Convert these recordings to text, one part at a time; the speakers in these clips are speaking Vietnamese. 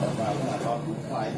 vào là con cũng phải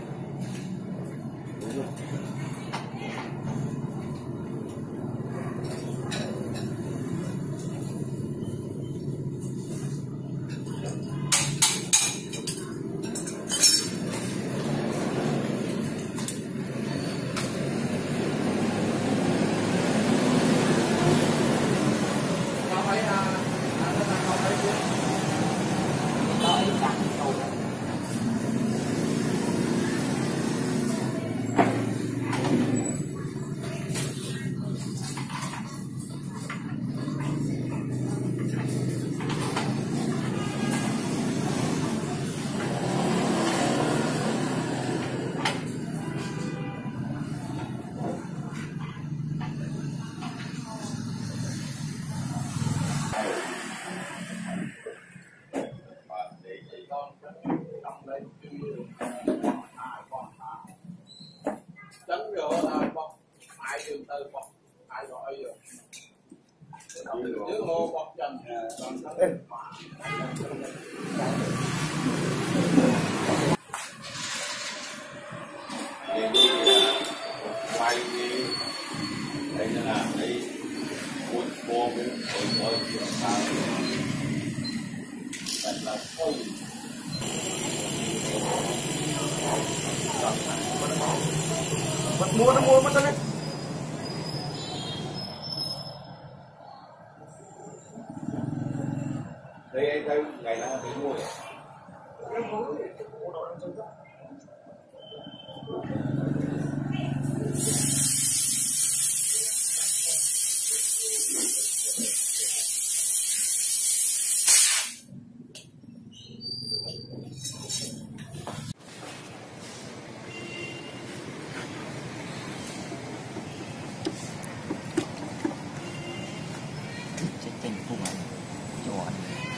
tránh rồi là bọc ai đường từ bọc ai gọi rồi chứ ngô bọc dần quay đi đây là đây cuốn cô với tôi chuyện sao thật là không nó mua mất đấy. đây ngày nào thấy mua Chênh cùng anh cho anh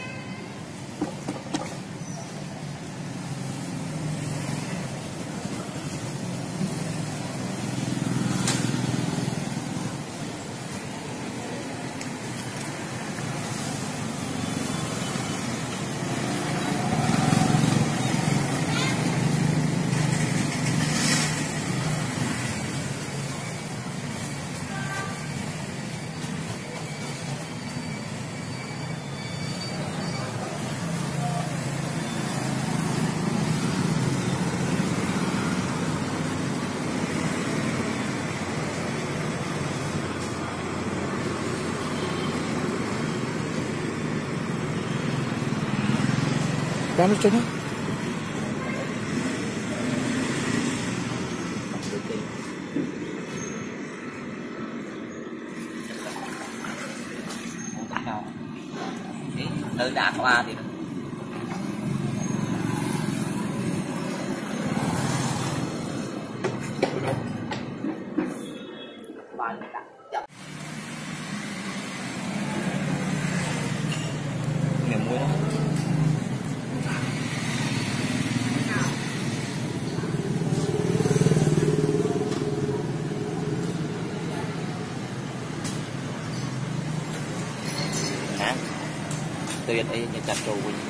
Vamos cho nó. Từ đã qua thì miệng muối đó. Tuyệt ấy nhà chặt trâu quỳnh